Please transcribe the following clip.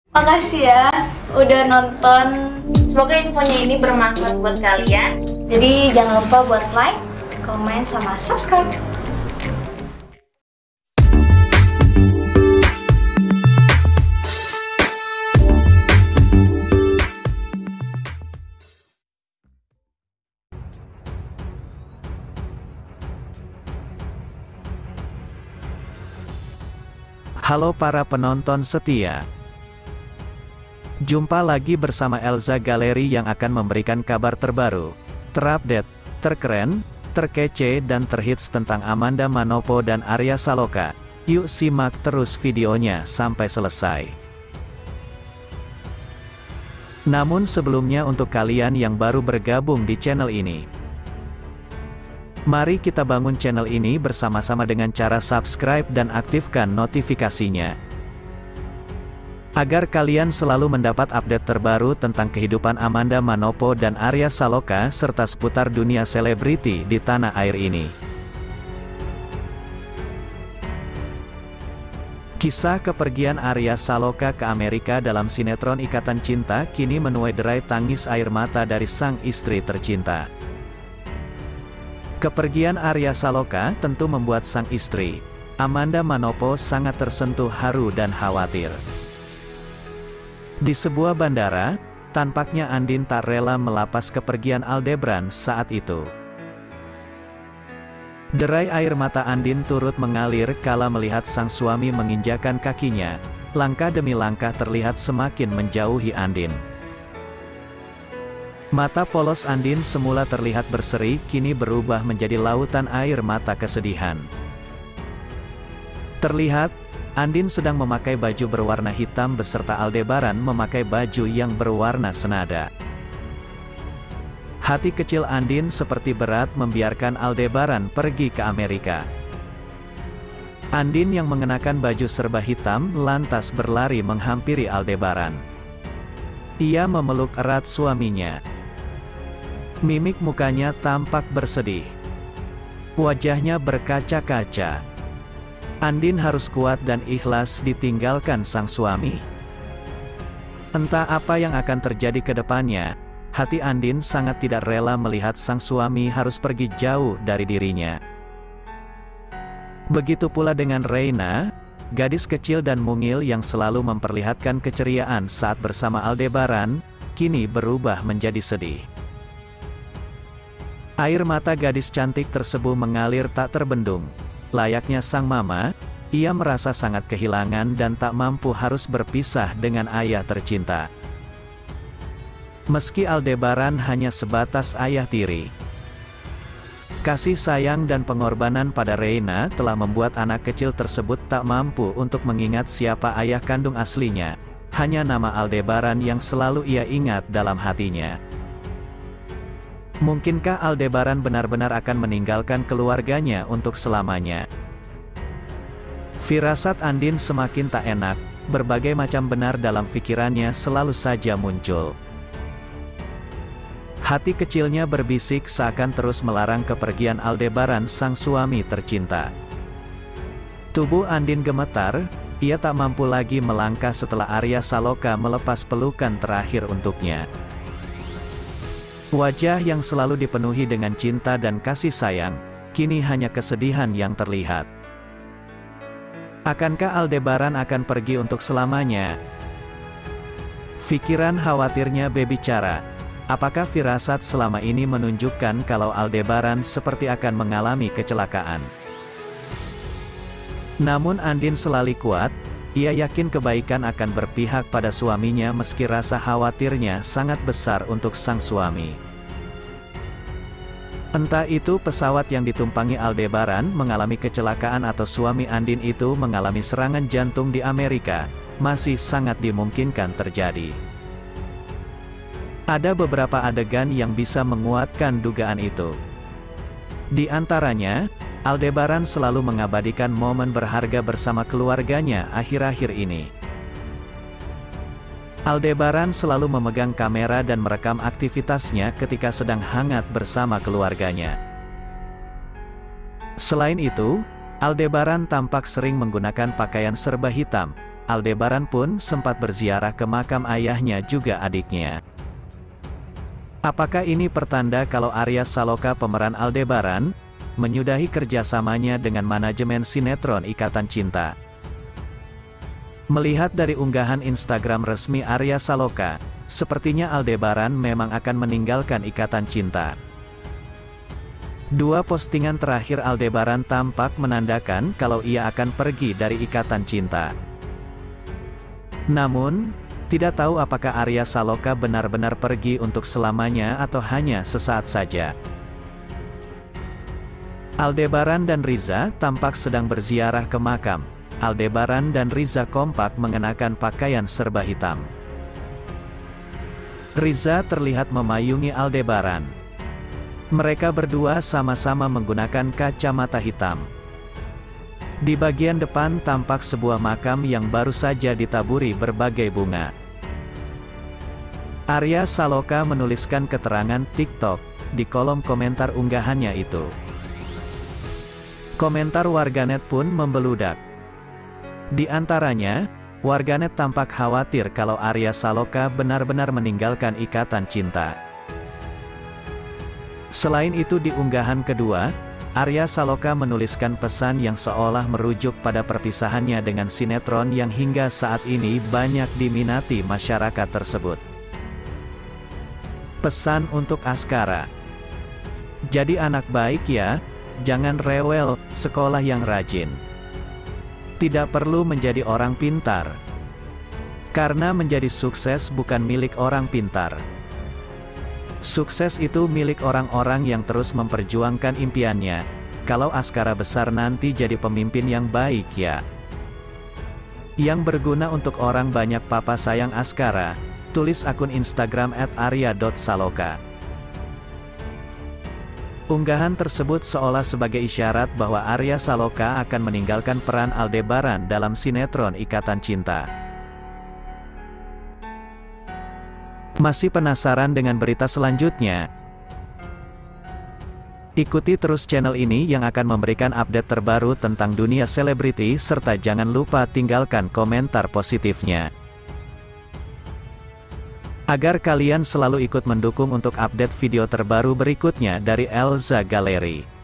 Makasih ya udah nonton. Semoga infonya ini bermanfaat buat kalian. Jadi jangan lupa buat like, komen, sama subscribe. Halo para penonton setia. Jumpa lagi bersama Elza Galeri yang akan memberikan kabar terbaru, terupdate, terkeren, terkece dan terhits tentang Amanda Manopo dan Arya Saloka. Yuk simak terus videonya sampai selesai. Namun sebelumnya untuk kalian yang baru bergabung di channel ini, mari kita bangun channel ini bersama-sama dengan cara subscribe dan aktifkan notifikasinya, agar kalian selalu mendapat update terbaru tentang kehidupan Amanda Manopo dan Arya Saloka serta seputar dunia selebriti di tanah air ini. Kisah kepergian Arya Saloka ke Amerika dalam sinetron Ikatan Cinta kini menuai derai tangis air mata dari sang istri tercinta. Kepergian Arya Saloka tentu membuat sang istri, Amanda Manopo, sangat tersentuh haru dan khawatir. Di sebuah bandara, tampaknya Andin tak rela melepas kepergian Aldebaran saat itu. Derai air mata Andin turut mengalir kala melihat sang suami menginjakan kakinya, langkah demi langkah terlihat semakin menjauhi Andin. Mata polos Andin semula terlihat berseri, kini berubah menjadi lautan air mata kesedihan. Terlihat, Andin sedang memakai baju berwarna hitam beserta Aldebaran memakai baju yang berwarna senada. Hati kecil Andin seperti berat membiarkan Aldebaran pergi ke Amerika. Andin yang mengenakan baju serba hitam lantas berlari menghampiri Aldebaran. Ia memeluk erat suaminya. Mimik mukanya tampak bersedih. Wajahnya berkaca-kaca. Andin harus kuat dan ikhlas ditinggalkan sang suami. Entah apa yang akan terjadi ke depannya, hati Andin sangat tidak rela melihat sang suami harus pergi jauh dari dirinya. Begitu pula dengan Reina, gadis kecil dan mungil yang selalu memperlihatkan keceriaan saat bersama Aldebaran, kini berubah menjadi sedih. Air mata gadis cantik tersebut mengalir tak terbendung. Layaknya sang mama, ia merasa sangat kehilangan dan tak mampu harus berpisah dengan ayah tercinta. Meski Aldebaran hanya sebatas ayah tiri, kasih sayang dan pengorbanan pada Reina telah membuat anak kecil tersebut tak mampu untuk mengingat siapa ayah kandung aslinya, hanya nama Aldebaran yang selalu ia ingat dalam hatinya. Mungkinkah Aldebaran benar-benar akan meninggalkan keluarganya untuk selamanya? Firasat Andin semakin tak enak, berbagai macam benar dalam pikirannya selalu saja muncul. Hati kecilnya berbisik seakan terus melarang kepergian Aldebaran sang suami tercinta. Tubuh Andin gemetar, ia tak mampu lagi melangkah setelah Arya Saloka melepas pelukan terakhir untuknya. Wajah yang selalu dipenuhi dengan cinta dan kasih sayang, kini hanya kesedihan yang terlihat. Akankah Aldebaran akan pergi untuk selamanya? Pikiran khawatirnya berbicara. Apakah firasat selama ini menunjukkan kalau Aldebaran seperti akan mengalami kecelakaan? Namun Andin selalu kuat, ia yakin kebaikan akan berpihak pada suaminya meski rasa khawatirnya sangat besar untuk sang suami. Entah itu pesawat yang ditumpangi Aldebaran mengalami kecelakaan atau suami Andin itu mengalami serangan jantung di Amerika, masih sangat dimungkinkan terjadi. Ada beberapa adegan yang bisa menguatkan dugaan itu. Di antaranya, Aldebaran selalu mengabadikan momen berharga bersama keluarganya akhir-akhir ini. Aldebaran selalu memegang kamera dan merekam aktivitasnya ketika sedang hangat bersama keluarganya. Selain itu, Aldebaran tampak sering menggunakan pakaian serba hitam, Aldebaran pun sempat berziarah ke makam ayahnya juga adiknya. Apakah ini pertanda kalau Arya Saloka pemeran Aldebaran menyudahi kerjasamanya dengan manajemen sinetron Ikatan Cinta? Melihat dari unggahan Instagram resmi Arya Saloka, sepertinya Aldebaran memang akan meninggalkan Ikatan Cinta. Dua postingan terakhir Aldebaran tampak menandakan kalau ia akan pergi dari Ikatan Cinta. Namun, tidak tahu apakah Arya Saloka benar-benar pergi untuk selamanya atau hanya sesaat saja. Aldebaran dan Riza tampak sedang berziarah ke makam. Aldebaran dan Riza kompak mengenakan pakaian serba hitam. Riza terlihat memayungi Aldebaran. Mereka berdua sama-sama menggunakan kacamata hitam. Di bagian depan tampak sebuah makam yang baru saja ditaburi berbagai bunga. Arya Saloka menuliskan keterangan TikTok di kolom komentar unggahannya itu. Komentar warganet pun membeludak. Di antaranya, warganet tampak khawatir kalau Arya Saloka benar-benar meninggalkan Ikatan Cinta. Selain itu di unggahan kedua, Arya Saloka menuliskan pesan yang seolah merujuk pada perpisahannya dengan sinetron yang hingga saat ini banyak diminati masyarakat tersebut. Pesan untuk Askara. Jadi anak baik ya, jangan rewel, sekolah yang rajin. Tidak perlu menjadi orang pintar. Karena menjadi sukses bukan milik orang pintar. Sukses itu milik orang-orang yang terus memperjuangkan impiannya. Kalau Askara besar nanti jadi pemimpin yang baik ya. Yang berguna untuk orang banyak. Papa sayang Askara, tulis akun Instagram @arya.saloka. Unggahan tersebut seolah sebagai isyarat bahwa Arya Saloka akan meninggalkan peran Aldebaran dalam sinetron Ikatan Cinta. Masih penasaran dengan berita selanjutnya? Ikuti terus channel ini yang akan memberikan update terbaru tentang dunia selebriti serta jangan lupa tinggalkan komentar positifnya. Agar kalian selalu ikut mendukung untuk update video terbaru berikutnya dari Elza Gallery.